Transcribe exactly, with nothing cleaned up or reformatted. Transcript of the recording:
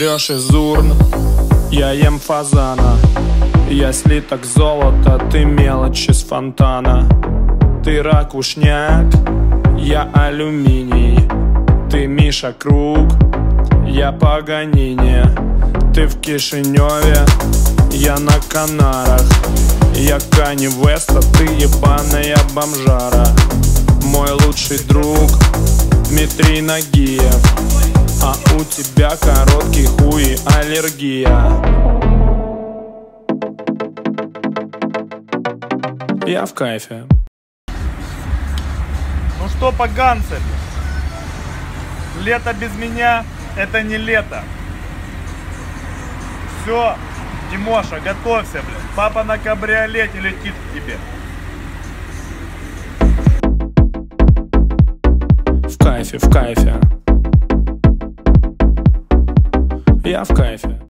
жрешь из урн, я ем фазана. Я слиток золота, ты мелочь из фонтана. Ты ракушняк, я алюминий. Ты Миша Круг, я Паганини. Ты в Кишиневе, я на Канарах. Я Кани Веста, ты ебаная бомжара. Мой лучший друг Дмитрий Нагиев, а у тебя короткий хуй и аллергия. Я в кайфе. Ну что, поганцы, лето без меня — это не лето. Все, Тимоша, готовься, блин. Папа на кабриолете летит к тебе. В кайфе, в кайфе. Я в кайфе.